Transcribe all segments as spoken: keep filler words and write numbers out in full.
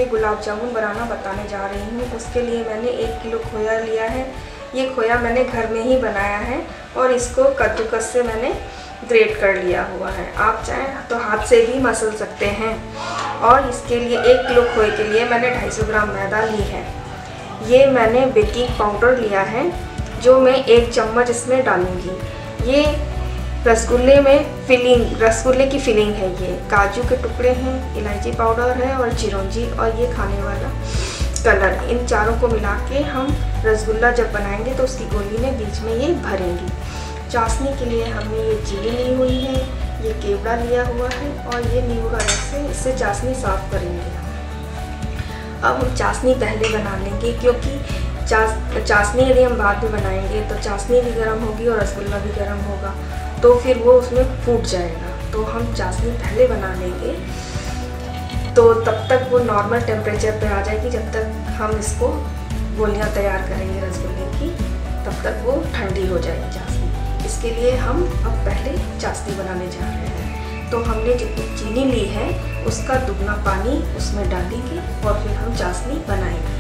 गुलाब जामुन बनाना बताने जा रही हूँ। उसके लिए मैंने एक किलो खोया लिया है। ये खोया मैंने घर में ही बनाया है और इसको कद्दूकस से मैंने ग्रेट कर लिया हुआ है। आप चाहें तो हाथ से भी मसल सकते हैं। और इसके लिए एक किलो खोए के लिए मैंने दो सौ पचास ग्राम मैदा ली है। ये मैंने बेकिंग पाउडर लिया है जो मैं एक चम्मच इसमें डालूँगी। ये रसगुल्ले में फिलिंग रसगुल्ले की फिलिंग है। ये काजू के टुकड़े हैं, इलायची पाउडर है और चिरौंजी और ये खाने वाला कलर। इन चारों को मिला के हम रसगुल्ला जब बनाएंगे तो उसकी गोली में बीच में ये भरेंगे। चाशनी के लिए हमने ये चीनी ली हुई है, ये केवड़ा लिया हुआ है और ये नींबू का रस है। इससे चाशनी साफ़ करेंगे। अब हम चाशनी पहले बना लेंगे क्योंकि चाश चाशनी यदि हम बाद में बनाएंगे तो चाशनी भी गर्म होगी और रसगुल्ला भी गर्म होगा, तो फिर वो उसमें फूट जाएगा। तो हम चाशनी पहले बना लेंगे तो तब तक वो नॉर्मल टेम्परेचर पे आ जाएगी। जब तक हम इसको गोलियां तैयार करेंगे रसगुल्ले की, तब तक वो ठंडी हो जाएगी चाशनी। इसके लिए हम अब पहले चाशनी बनाने जा रहे हैं। तो हमने जितनी चीनी ली है उसका दुगना पानी उसमें डालेंगे और फिर हम चाशनी बनाएंगे।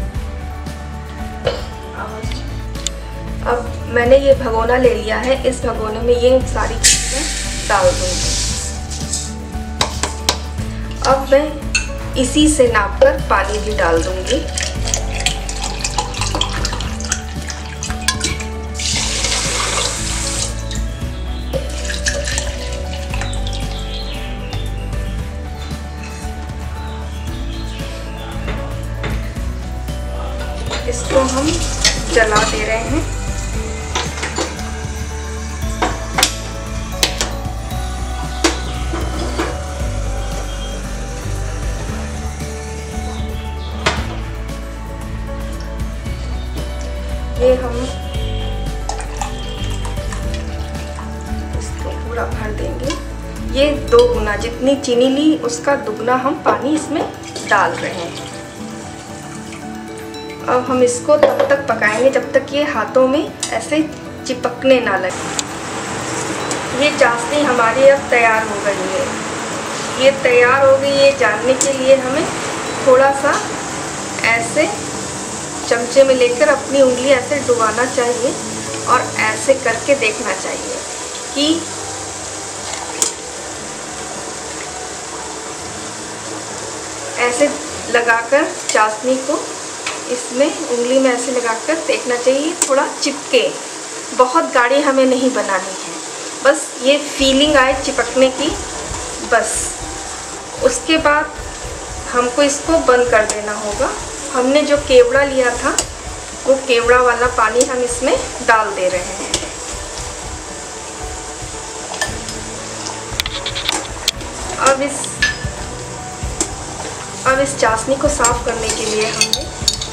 अब मैंने ये भगोना ले लिया है। इस भगोने में ये सारी चीज़ें डाल दूँगी। अब मैं इसी से नापकर पानी भी डाल दूँगी। इसको हम जला दे रहे हैं। ये हम इसको पूरा भर देंगे। ये दो गुना जितनी चीनी ली उसका दुगना हम पानी इसमें डाल रहे हैं। अब हम इसको तब तक पकाएंगे जब तक ये हाथों में ऐसे चिपकने ना लगे। ये चाशनी हमारी अब तैयार हो गई है। ये तैयार हो गई ये जानने के लिए हमें थोड़ा सा ऐसे चमचे में लेकर अपनी उंगली ऐसे डुबाना चाहिए और ऐसे करके देखना चाहिए कि ऐसे लगाकर चाशनी को इसमें उंगली में ऐसे लगाकर देखना चाहिए, थोड़ा चिपके। बहुत गाढ़ी हमें नहीं बनानी है, बस ये फीलिंग आए चिपकने की बस। उसके बाद हमको इसको बंद कर देना होगा। हमने जो केवड़ा लिया था वो केवड़ा वाला पानी हम इसमें डाल दे रहे हैं। अब इस अब इस चाशनी को साफ़ करने के लिए हमने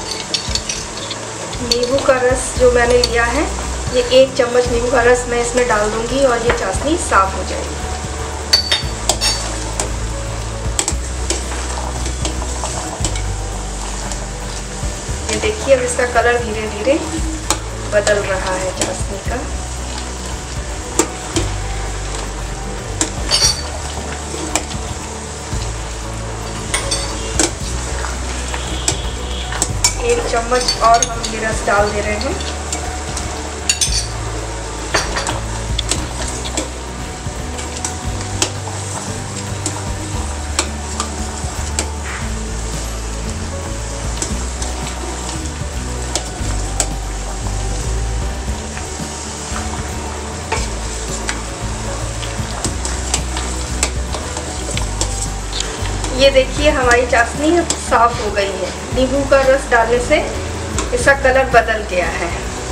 नींबू का रस जो मैंने लिया है, ये एक चम्मच नींबू का रस मैं इसमें डाल दूंगी और ये चाशनी साफ़ हो जाएगी। ये देखिए अब इसका कलर धीरे धीरे बदल रहा है चाशनी का। एक चम्मच और हम ये रस डाल दे रहे हैं। ये देखिए हमारी चाशनी साफ़ हो गई है। नींबू का रस डालने से इसका कलर बदल गया है।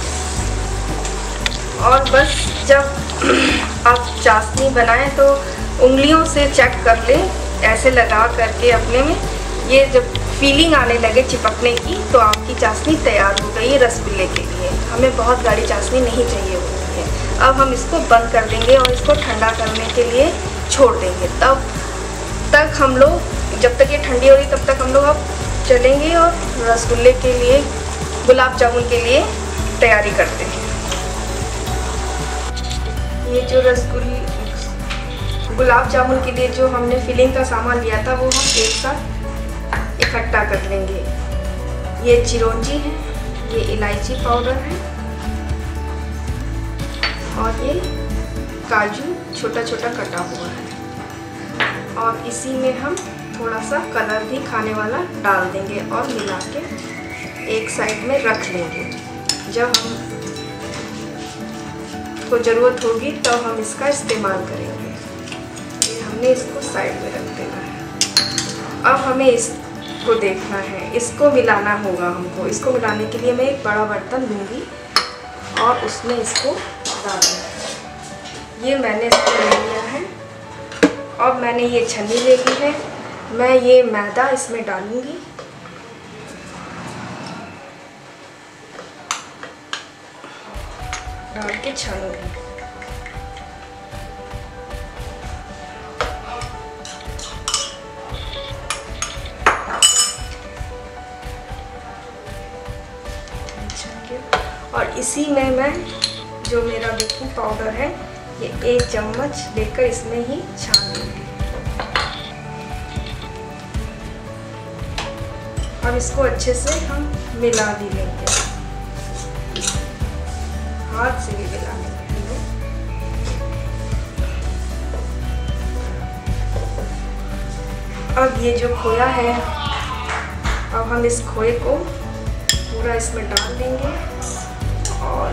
और बस जब आप चाशनी बनाएं तो उंगलियों से चेक कर लें, ऐसे लगा करके अपने में ये जब फीलिंग आने लगे चिपकने की तो आपकी चाशनी तैयार हो गई है रसगुल्ले के लिए। हमें बहुत गाढ़ी चाशनी नहीं चाहिए होती है। अब हम इसको बंद कर देंगे और इसको ठंडा करने के लिए छोड़ देंगे। तब तक हम लोग जब तक ये ठंडी हो रही तब तक हम लोग अब चलेंगे और रसगुल्ले के लिए गुलाब जामुन के लिए तैयारी करते हैं। ये जो रसगुल्ले गुलाब जामुन के लिए जो हमने फिलिंग का सामान लिया था वो हम एक साथ इकट्ठा कर लेंगे। ये चिरौंजी है, ये इलायची पाउडर है और ये काजू छोटा छोटा कटा हुआ है। और इसी में हम थोड़ा सा कलर भी खाने वाला डाल देंगे और मिला के एक साइड में रख लेंगे। जब हम को ज़रूरत होगी तब तो हम इसका इस्तेमाल करेंगे। ये हमने इसको साइड में रख देना है। अब हमें इसको देखना है, इसको मिलाना होगा हमको। इसको मिलाने के लिए मैं एक बड़ा बर्तन लूँगी और उसमें इसको डालूँगी। ये मैंने इसको ले लिया है। अब मैंने ये छन्नी ले ली है। मैं ये मैदा इसमें डालूँगी। डाल के छानूंगी। और इसी में मैं जो मेरा बेकिंग पाउडर है ये एक चम्मच लेकर इसमें ही छान लूँगी। अब इसको अच्छे से हम मिला भी लेंगे, हाथ से भी मिला लेंगे। अब ये जो खोया है, अब हम इस खोए को पूरा इसमें डाल देंगे और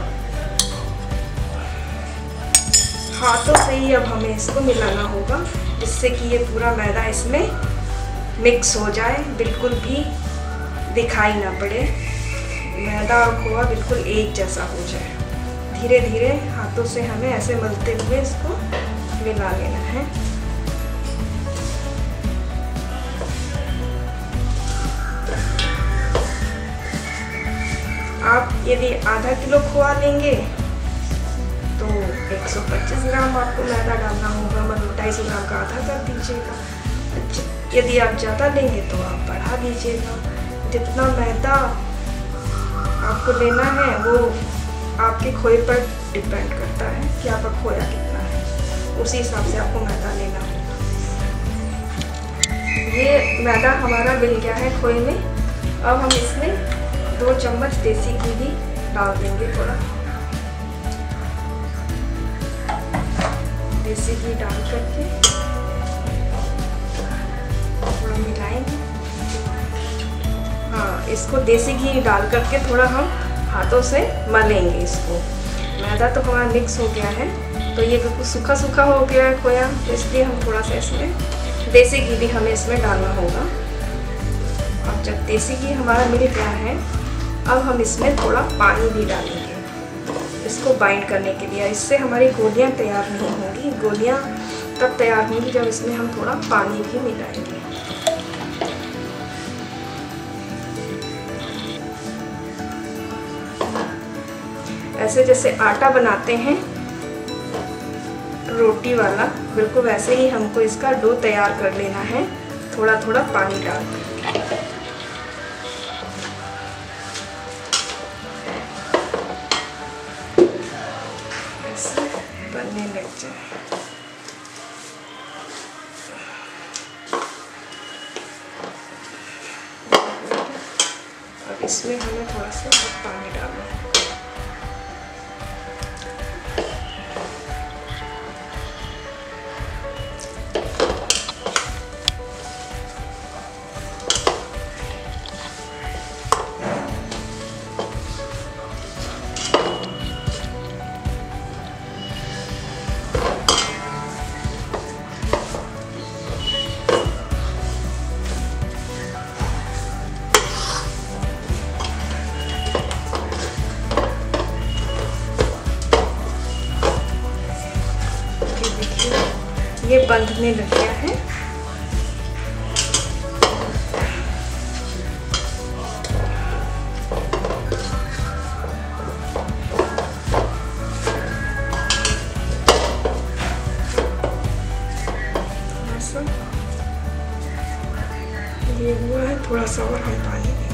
हाथों से ही अब हमें इसको मिलाना होगा, जिससे कि ये पूरा मैदा इसमें मिक्स हो जाए, बिल्कुल भी दिखाई ना पड़े, मैदा और खोआ बिल्कुल एक जैसा हो जाए। धीरे धीरे हाथों से हमें ऐसे मलते हुए इसको मिला लेना है। आप यदि आधा किलो खोआ लेंगे तो एक सौ पच्चीस ग्राम आपको मैदा डालना होगा, मतलब ढाई सौ ग्राम का आधा कर दीजिएगा। यदि आप ज़्यादा लेंगे तो आप बढ़ा दीजिएगा। जितना मैदा आपको लेना है वो आपके खोए पर डिपेंड करता है कि आपका खोया कितना है, उसी हिसाब से आपको मैदा लेना होगा। ये मैदा हमारा मिल गया है खोए में। अब हम इसमें दो चम्मच देसी घी भी डाल देंगे। थोड़ा देसी घी डाल करके थोड़ा मिलाएंगे। हाँ, इसको देसी घी डाल करके थोड़ा हम हाथों से मलेंगे इसको। मैदा तो हमारा मिक्स हो गया है, तो ये बिल्कुल सूखा सूखा हो गया है खोया, तो इसलिए हम थोड़ा सा इसमें देसी घी भी हमें इसमें डालना होगा। अब जब देसी घी हमारा मिल गया है, अब हम इसमें थोड़ा पानी भी डालेंगे इसको बाइंड करने के लिए। इससे हमारी गोलियां तैयार नहीं होंगी। गोलियां तब तैयार होंगी जब इसमें हम थोड़ा पानी भी मिलाएंगे। ऐसे जैसे आटा बनाते हैं रोटी वाला, बिल्कुल वैसे ही हमको इसका डो तैयार कर लेना है, थोड़ा थोड़ा पानी डाल कर। ऐसे बनने लग जाए। अब इसमें हमें थोड़ा सा पानी डालना है। ये बंधने लग गया है। ये हुआ है, थोड़ा सा और हम पानी देंगे।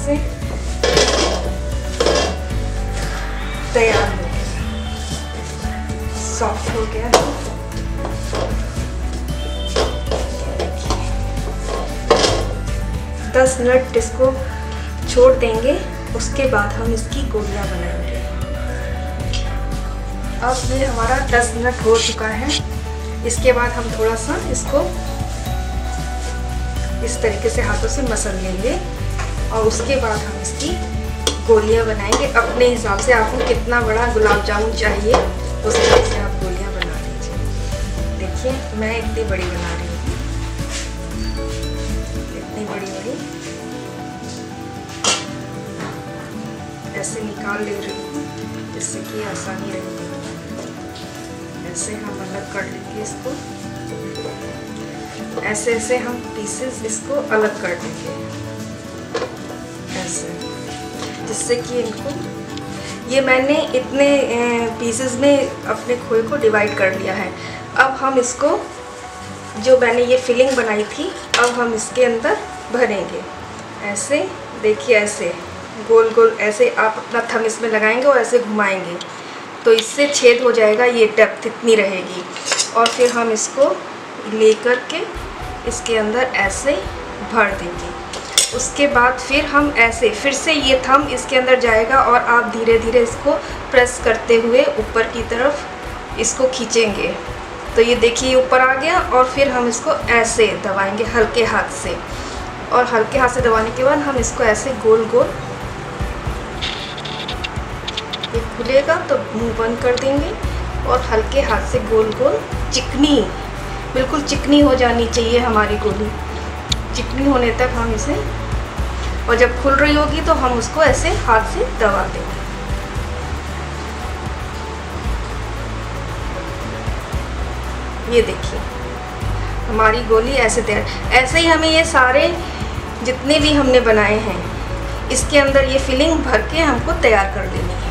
से तैयार हो गया, सॉफ्ट हो गया है। दस मिनट इसको छोड़ देंगे, उसके बाद हम इसकी गोलियां बनाएंगे। अब ये हमारा दस मिनट हो चुका है। इसके बाद हम थोड़ा सा इसको इस तरीके से हाथों से मसल लेंगे और उसके बाद हम इसकी गोलियां बनाएंगे अपने हिसाब से। आपको कितना बड़ा गुलाब जामुन चाहिए उस तरह से आप गोलियां बना लीजिए। देखिए मैं इतनी बड़ी बना रही हूँ, इतनी बड़ी बड़ी ऐसे निकाल ले रही हूँ जिससे कि आसानी रहेगी। ऐसे हम अलग कर लेंगे इसको, ऐसे ऐसे हम पीसेस इसको अलग कर देंगे ऐसे, जिससे कि इनको, ये मैंने इतने पीसेस में अपने खोए को डिवाइड कर लिया है। अब हम इसको, जो मैंने ये फिलिंग बनाई थी, अब हम इसके अंदर भरेंगे। ऐसे देखिए, ऐसे गोल गोल ऐसे आप अपना थंब इसमें लगाएंगे और ऐसे घुमाएंगे तो इससे छेद हो जाएगा, ये डेप्थ इतनी रहेगी। और फिर हम इसको लेकर के इसके अंदर ऐसे भर देंगे। उसके बाद फिर हम ऐसे फिर से ये थंब इसके अंदर जाएगा और आप धीरे धीरे इसको प्रेस करते हुए ऊपर की तरफ इसको खींचेंगे तो ये देखिए ऊपर आ गया। और फिर हम इसको ऐसे दबाएंगे हल्के हाथ से, और हल्के हाथ से दबाने के बाद हम इसको ऐसे गोल गोल, ये खुलेगा तो मुंह बंद कर देंगे और हल्के हाथ से गोल गोल, चिकनी, बिल्कुल चिकनी हो जानी चाहिए हमारी गोली। चिकनी होने तक हम इसे, और जब खुल रही होगी तो हम उसको ऐसे हाथ से दबा देंगे। ये देखिए हमारी गोली ऐसे तैयार। ऐसे ही हमें ये सारे जितने भी हमने बनाए हैं इसके अंदर ये फिलिंग भर के हमको तैयार कर देनी है।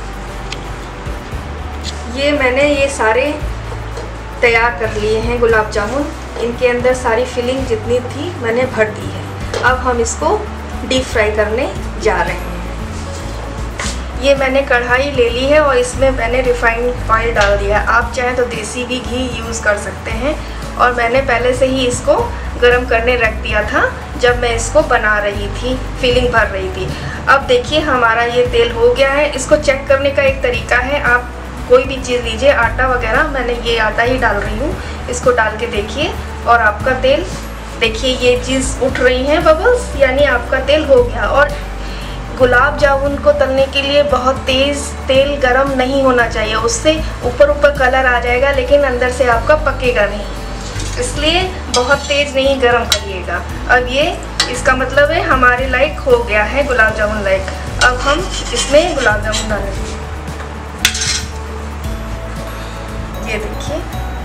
ये मैंने ये सारे तैयार कर लिए हैं गुलाब जामुन। इनके अंदर सारी फिलिंग जितनी थी मैंने भर दी है। अब हम इसको डीप फ्राई करने जा रहे हैं। ये मैंने कढ़ाई ले ली है और इसमें मैंने रिफाइंड ऑयल डाल दिया है। आप चाहें तो देसी भी घी यूज़ कर सकते हैं। और मैंने पहले से ही इसको गरम करने रख दिया था जब मैं इसको बना रही थी, फिलिंग भर रही थी। अब देखिए हमारा ये तेल हो गया है। इसको चेक करने का एक तरीका है, आप कोई भी चीज़ लीजिए, आटा वगैरह, मैंने ये आटा ही डाल रही हूँ, इसको डाल के देखिए और आपका तेल, देखिए ये चीज़ उठ रही है बबल्स, यानी आपका तेल हो गया। और गुलाब जामुन को तलने के लिए बहुत तेज़ तेल गरम नहीं होना चाहिए, उससे ऊपर ऊपर कलर आ जाएगा लेकिन अंदर से आपका पकेगा नहीं, इसलिए बहुत तेज़ नहीं गरम करिएगा। अब ये इसका मतलब है हमारे लायक हो गया है, गुलाब जामुन लायक। अब हम इसमें गुलाब जामुन डालेंगे। ये देखिए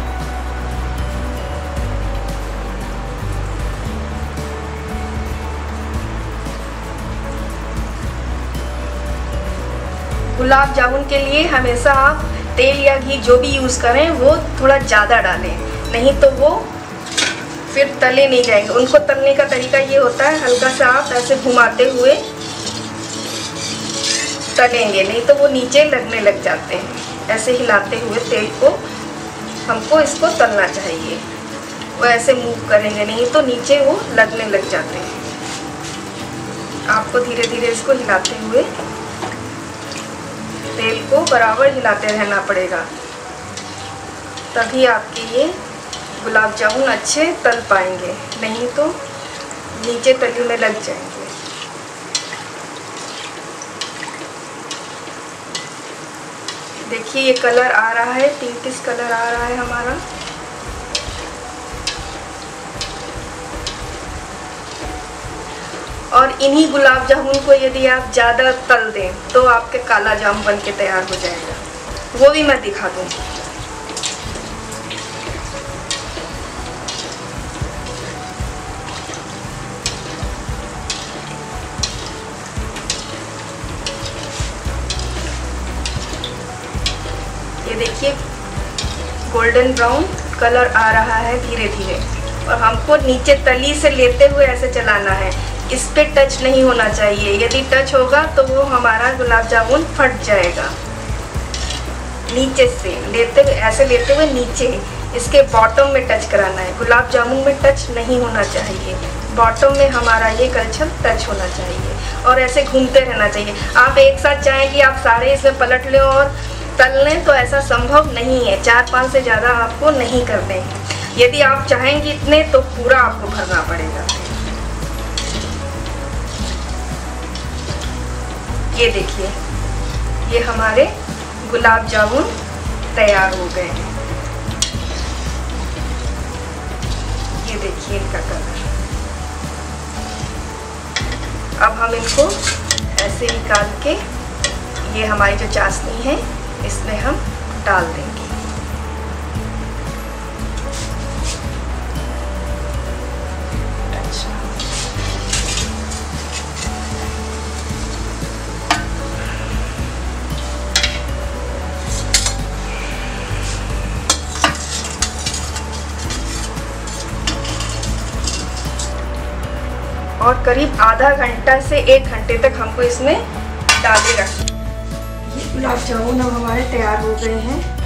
गुलाब जामुन के लिए हमेशा आप तेल या घी जो भी यूज़ करें वो थोड़ा ज़्यादा डालें, नहीं तो वो फिर तले नहीं जाएंगे। उनको तलने का तरीका ये होता है, हल्का सा आप ऐसे घुमाते हुए तलेंगे, नहीं तो वो नीचे लगने लग जाते हैं। ऐसे हिलाते हुए तेल को हमको इसको तलना चाहिए, वो ऐसे मूव करेंगे, नहीं तो नीचे वो लगने लग जाते हैं। आपको धीरे धीरे इसको हिलाते हुए तेल को बराबर हिलाते रहना पड़ेगा, तभी आपके ये गुलाब जामुन अच्छे तल पाएंगे, नहीं तो नीचे तली में लग जाएंगे। देखिए ये कलर आ रहा है, पिंकिश कलर आ रहा है हमारा। और इन्हीं गुलाब जामुन को यदि आप ज़्यादा तल दें तो आपके काला जाम बन के तैयार हो जाएगा, वो भी मैं दिखा दूँगी। ये देखिए गोल्डन ब्राउन कलर आ रहा है धीरे धीरे, और हमको नीचे तली से लेते हुए ऐसे चलाना है। इस पे टच नहीं होना चाहिए। यदि टच होगा तो वो हमारा गुलाब जामुन फट जाएगा। नीचे से लेते हुए, ऐसे लेते हुए नीचे इसके बॉटम में टच कराना है। गुलाब जामुन में टच नहीं होना चाहिए, बॉटम में हमारा ये कलछल टच होना चाहिए और ऐसे घूमते रहना चाहिए। आप एक साथ चाहें कि आप सारे इसमें पलट लें और तल लें तो ऐसा संभव नहीं है। चार पांच से ज़्यादा आपको नहीं करने हैं। यदि आप चाहेंगे इतने तो पूरा आपको भरना पड़ेगा। ये देखिए, ये हमारे गुलाब जामुन तैयार हो गए हैं। ये देखिए इनका कलर। अब हम इनको ऐसे निकाल के ये हमारी जो चाशनी है इसमें हम डाल देंगे। और करीब आधा घंटा से एक घंटे तक हमको इसमें डाले रखें। ये गुलाब जामुन अब हमारे तैयार हो गए हैं।